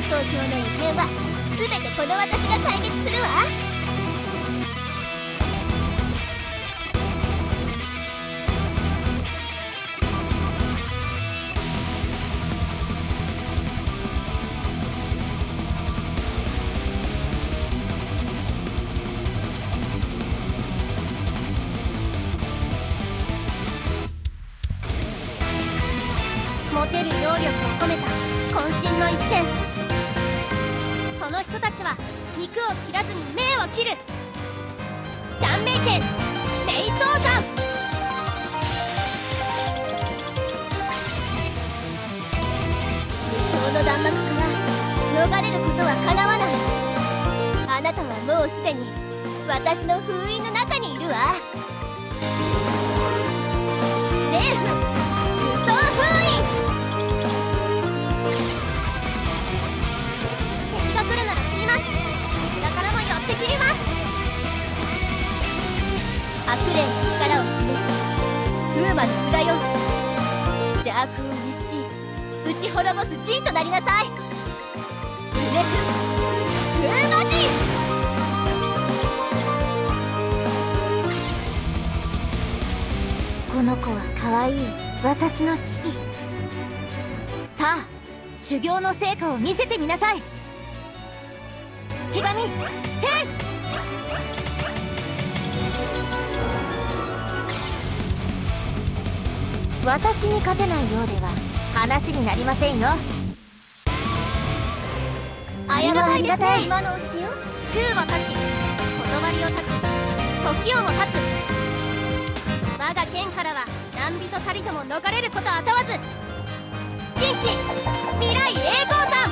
東京の異変は全てこの私が解決するわ。持てる揚力を込めた渾身の一戦。その人たちは肉を切らずに命を切る。断命剣瞑想斬。理想の弾幕から逃れることはかなわない。あなたはもうすでに私の封印の中にいるわ。レーフ武装封印。敵が来るなら切ります。こちらからも寄って切ります。悪霊の力を示し風魔の札よ、邪悪を熱し打ち滅ぼす陣となりなさい。うめく風魔陣。この子は可愛い私の指揮。さあ修行の成果を見せてみなさい。式神チェン。私に勝てないようでは話になりませんよ。ありがたいですね。今のうちよ。空を立ち断りを立ち時をも立つ。我が剣からは何人たりとも逃れることあたわず。神器未来栄光弾。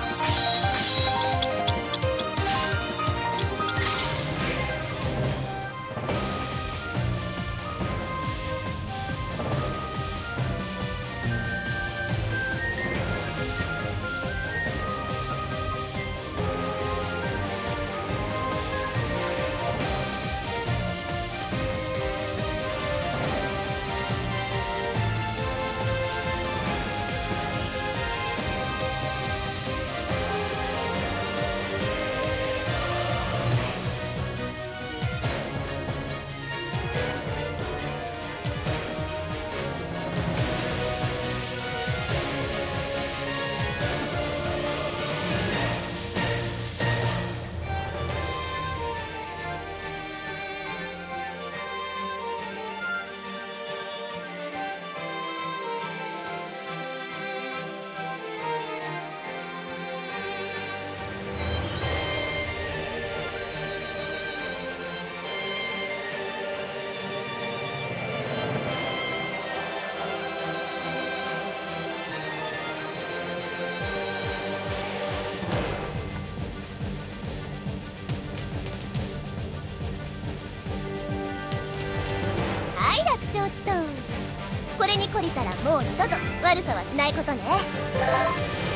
楽勝っと。これに懲りたらもう二度と悪さはしないことね。